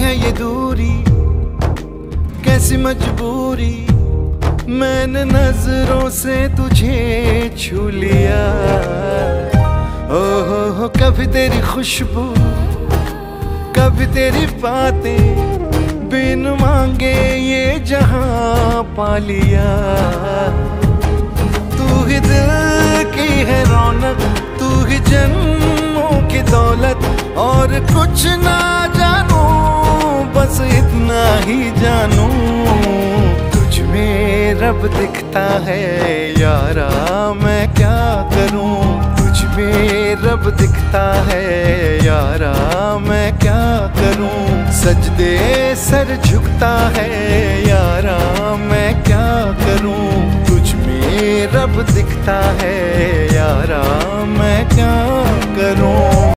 है ये दूरी, कैसी मजबूरी, मैंने नजरों से तुझे छू लिया। ओहो कभी तेरी खुशबू, कभी तेरी बातें, बिन मांगे ये जहां पा लिया। तू ही दिल की है रौनक, तू ही जन्मों की दौलत, और कुछ ना जानू बस इतना ही जानू, तुझ में रब दिखता है यारा मैं क्या करूं। तुझ में रब दिखता है यारा मैं क्या करूं। सजदे सर झुकता है यारा मैं क्या करूं। तुझ में रब दिखता है यारा मैं क्या करूं।